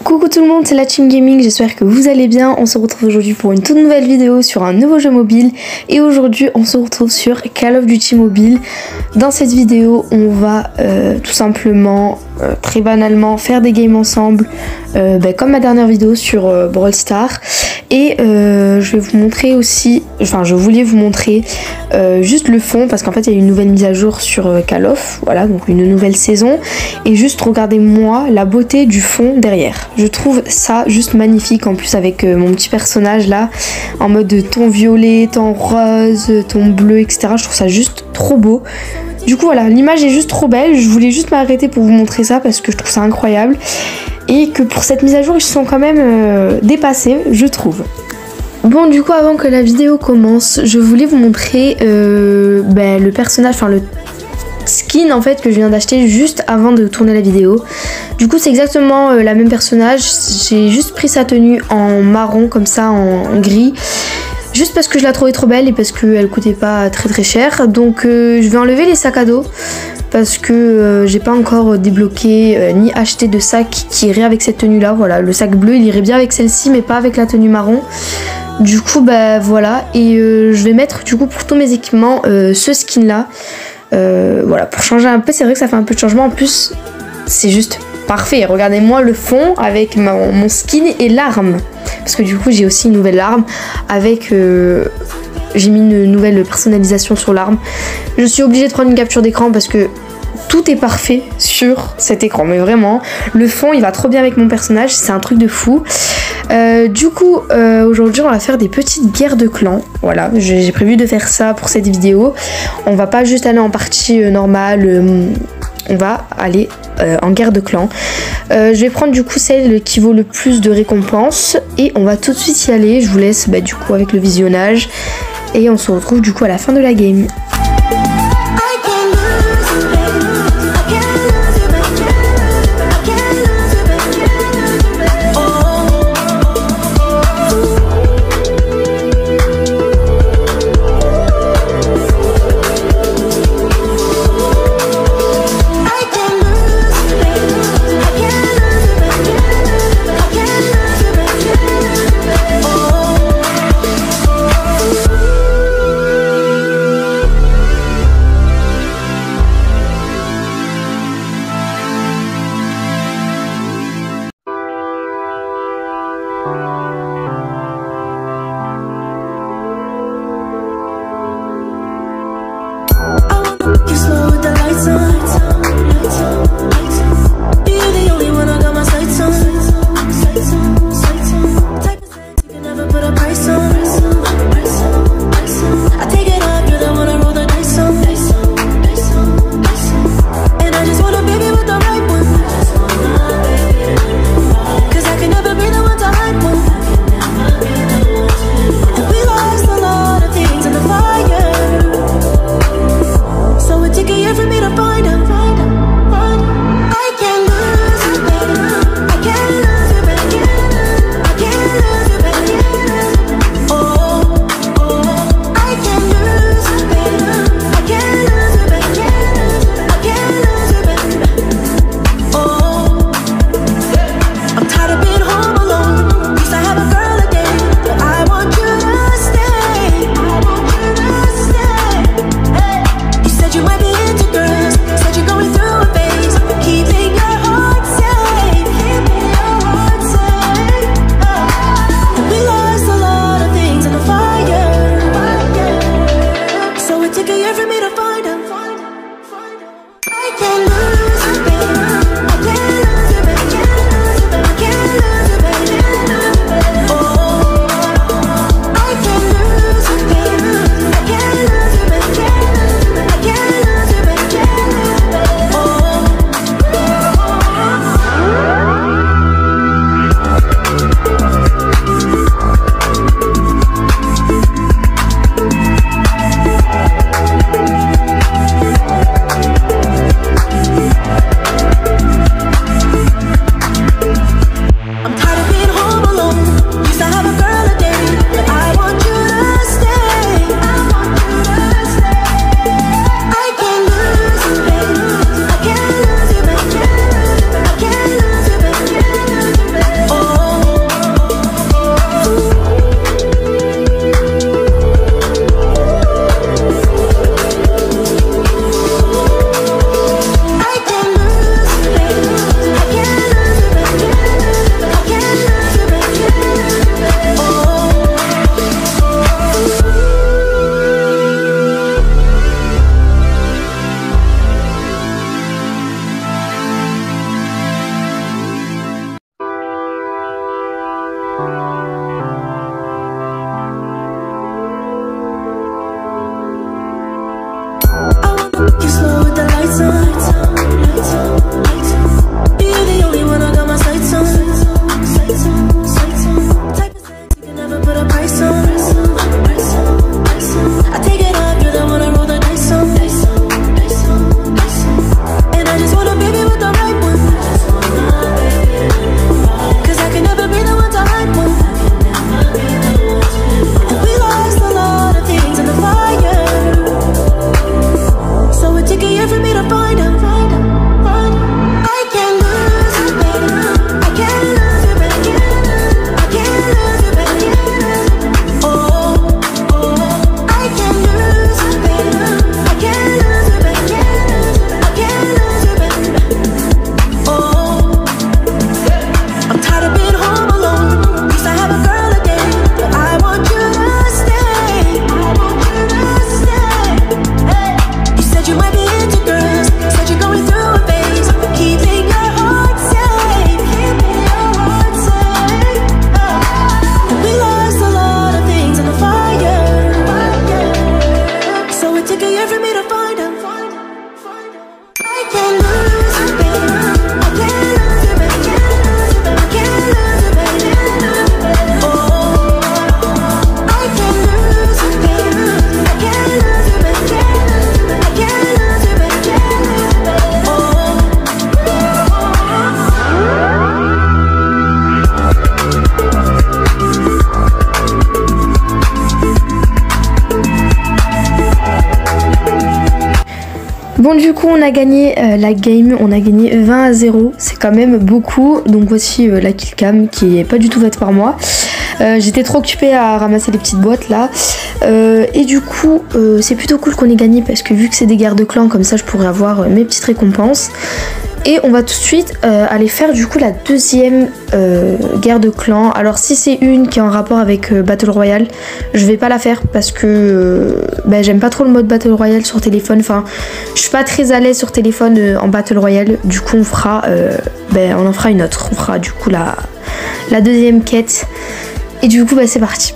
Coucou tout le monde, c'est la Team Gaming, j'espère que vous allez bien. On se retrouve aujourd'hui pour une toute nouvelle vidéo sur un nouveau jeu mobile. Et aujourd'hui on se retrouve sur Call of Duty Mobile. Dans cette vidéo on va tout simplement, très banalement, faire des games ensemble, comme ma dernière vidéo sur Brawl Stars. Et je vais vous montrer aussi, je voulais vous montrer juste le fond, parce qu'en fait il y a une nouvelle mise à jour sur Call of, voilà, donc une nouvelle saison. Et juste regardez-moi la beauté du fond derrière. Je trouve ça juste magnifique, en plus avec mon petit personnage là, en mode ton violet, ton rose, ton bleu, etc. Je trouve ça juste trop beau. Du coup voilà, l'image est juste trop belle, je voulais juste m'arrêter pour vous montrer ça parce que je trouve ça incroyable. Et que pour cette mise à jour ils se sont quand même dépassés, je trouve. Bon, du coup avant que la vidéo commence, je voulais vous montrer le personnage, le skin en fait que je viens d'acheter juste avant de tourner la vidéo. Du coup c'est exactement la même personnage, j'ai juste pris sa tenue en marron comme ça, en gris, juste parce que je la trouvais trop belle et parce qu'elle coûtait pas très cher. Donc je vais enlever les sacs à dos parce que j'ai pas encore débloqué ni acheté de sac qui irait avec cette tenue là. Voilà, le sac bleu il irait bien avec celle-ci mais pas avec la tenue marron. Du coup voilà, et je vais mettre du coup pour tous mes équipements ce skin là. Voilà, pour changer un peu, c'est vrai que ça fait un peu de changement. En plus c'est juste parfait, regardez-moi le fond avec mon skin et l'arme, parce que du coup j'ai aussi une nouvelle arme avec j'ai mis une nouvelle personnalisation sur l'arme. Je suis obligée de prendre une capture d'écran parce que tout est parfait sur cet écran, mais vraiment le fond il va trop bien avec mon personnage, c'est un truc de fou. Du coup aujourd'hui on va faire des petites guerres de clans. Voilà, j'ai prévu de faire ça pour cette vidéo. On va pas juste aller en partie normale, on va aller en guerre de clans. Je vais prendre du coup celle qui vaut le plus de récompenses et on va tout de suite y aller. Je vous laisse du coup avec le visionnage et on se retrouve du coup à la fin de la game. du coup on a gagné la game, on a gagné 20-0, c'est quand même beaucoup. Donc voici la killcam qui est pas du tout faite par moi. J'étais trop occupée à ramasser les petites boîtes là. Et du coup c'est plutôt cool qu'on ait gagné parce que vu que c'est des guerres de clans, comme ça je pourrais avoir mes petites récompenses. Et on va tout de suite aller faire du coup la deuxième guerre de clans. Alors si c'est une qui est en rapport avec Battle Royale, je vais pas la faire parce que j'aime pas trop le mode Battle Royale sur téléphone. Enfin, je suis pas très à l'aise sur téléphone en Battle Royale. Du coup on fera, on en fera une autre. On fera du coup la deuxième quête. Et du coup c'est parti.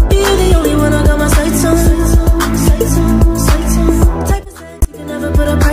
Put a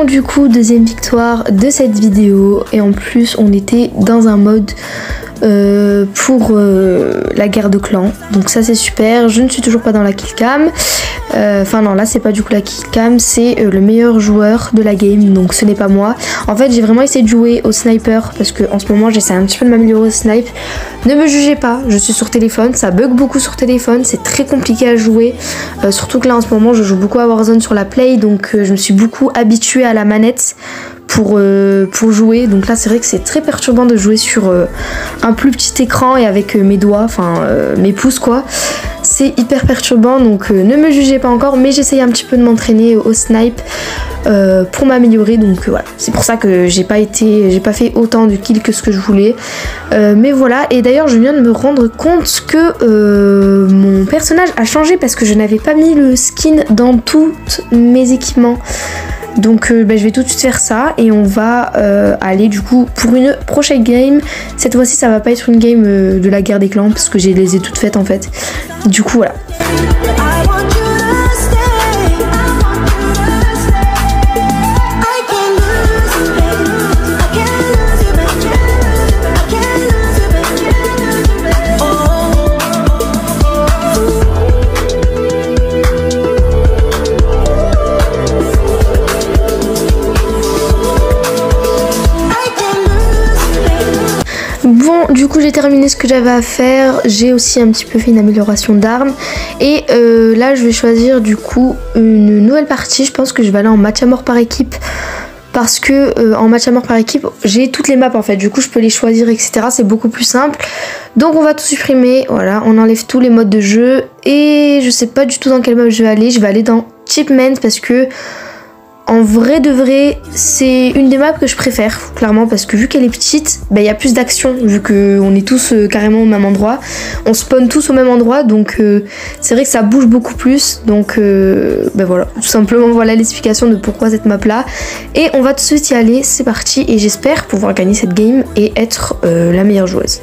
Bon du coup, deuxième victoire de cette vidéo et en plus on était dans un mode pour la guerre de clans, donc ça c'est super. Je ne suis toujours pas dans la killcam, enfin non, là c'est pas du coup la killcam, c'est le meilleur joueur de la game, donc ce n'est pas moi. En fait j'ai vraiment essayé de jouer au sniper parce que en ce moment j'essaie un petit peu de m'améliorer au snipe. Ne me jugez pas, je suis sur téléphone, ça bug beaucoup sur téléphone, c'est très compliqué à jouer, surtout que là en ce moment je joue beaucoup à Warzone sur la Play, donc je me suis beaucoup habituée à la manette pour jouer. Donc là c'est vrai que c'est très perturbant de jouer sur un plus petit écran et avec mes doigts, enfin mes pouces quoi. C'est hyper perturbant, donc ne me jugez pas encore, mais j'essaye un petit peu de m'entraîner au snipe pour m'améliorer, donc voilà, c'est pour ça que j'ai pas fait autant de kills que ce que je voulais, mais voilà. Et d'ailleurs je viens de me rendre compte que mon personnage a changé parce que je n'avais pas mis le skin dans tous mes équipements. Donc je vais tout de suite faire ça et on va aller du coup pour une prochaine game. Cette fois-ci ça va pas être une game de la guerre des clans parce que j'ai les ai toutes faites en fait. Du coup voilà. Bon, du coup j'ai terminé ce que j'avais à faire, j'ai aussi un petit peu fait une amélioration d'armes et là je vais choisir du coup une nouvelle partie. Je pense que je vais aller en match à mort par équipe parce que en match à mort par équipe j'ai toutes les maps en fait, du coup je peux les choisir etc, c'est beaucoup plus simple. Donc on va tout supprimer, voilà, on enlève tous les modes de jeu et je sais pas du tout dans quelle map je vais aller dans Chipmans parce que en vrai de vrai, c'est une des maps que je préfère, clairement, parce que vu qu'elle est petite, il y a plus d'action, vu qu'on est tous carrément au même endroit. On spawn tous au même endroit, donc c'est vrai que ça bouge beaucoup plus. Donc voilà, tout simplement, voilà l'explication de pourquoi cette map là. Et on va tout de suite y aller, c'est parti, et j'espère pouvoir gagner cette game et être la meilleure joueuse.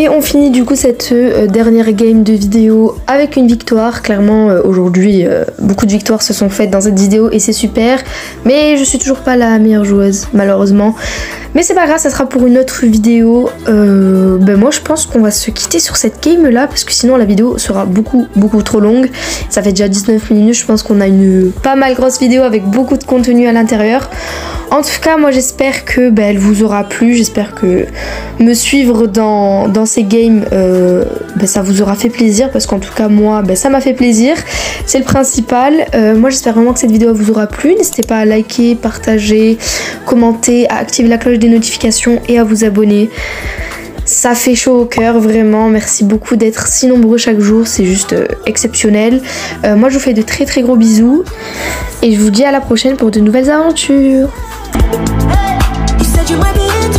Et on finit du coup cette dernière game de vidéo avec une victoire. Clairement aujourd'hui beaucoup de victoires se sont faites dans cette vidéo et c'est super. Mais je suis toujours pas la meilleure joueuse malheureusement. Mais c'est pas grave, ça sera pour une autre vidéo. Ben moi je pense qu'on va se quitter sur cette game là parce que sinon la vidéo sera beaucoup trop longue. Ça fait déjà 19 minutes, je pense qu'on a une pas mal grosse vidéo avec beaucoup de contenu à l'intérieur. En tout cas moi j'espère que ben, elle vous aura plu, j'espère que me suivre dans ces games ben, ça vous aura fait plaisir parce qu'en tout cas moi ben, ça m'a fait plaisir, c'est le principal. Moi j'espère vraiment que cette vidéo vous aura plu, n'hésitez pas à liker, partager, commenter, à activer la cloche des notifications et à vous abonner. Ça fait chaud au cœur, vraiment. Merci beaucoup d'être si nombreux chaque jour, c'est juste exceptionnel. Moi je vous fais de très gros bisous et je vous dis à la prochaine pour de nouvelles aventures.